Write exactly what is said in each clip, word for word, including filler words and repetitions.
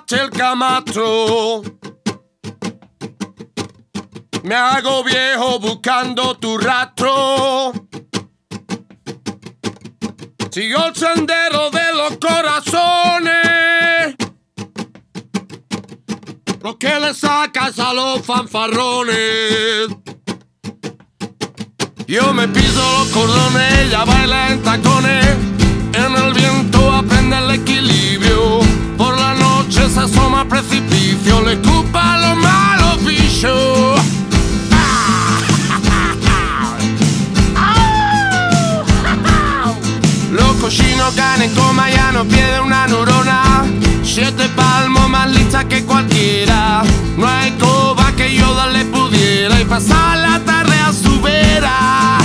el camastro. Me hago viejo buscando tu rastro. Sigo el sendero de los corazones, lo que le sacas a los fanfarrones. Yo me piso los cordones, ella baila en tacones. En el viento aprende el equilibrio. Por la noche se asoma al precipicio. Le escupa los malos bichos. Los cochinos caen en coma, ya no pierde una neurona. Siete palmos más lista que cualquiera. No hay coba que Yoda le pudiera y pasar la tarde a su vera.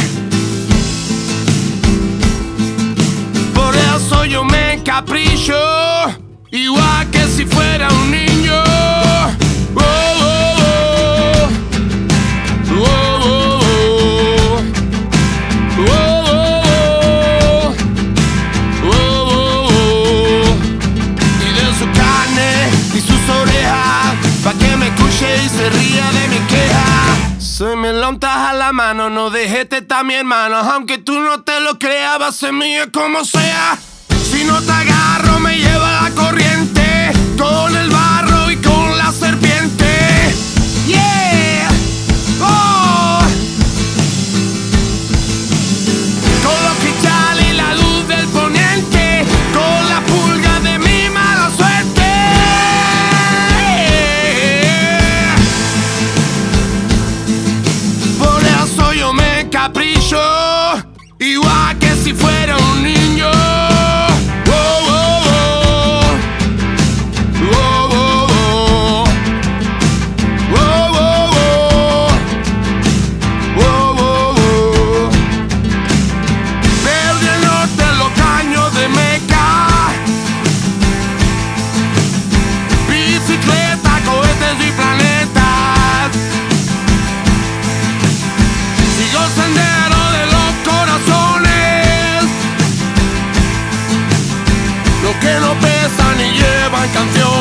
Por eso yo me encapricho, igual que si fuera un niño. Oh, oh, oh. Oh, oh, oh. Oh, oh, oh. Y de su carne y sus orejas, pa' que me escuche y se ría de mi queja. Se me lo untas a la mano, no dejes a mi hermano. Aunque tú no te lo creas, va a ser mía como sea. Si no te agarro, me lleva la corriente, con el barro y con la serpiente. Yeah, oh. Con los cristales y la luz del poniente, con la pulga de mi mala suerte. Por eso yo me encapricho, igual que si fuera un niño. Que no pesan ni llevan canción.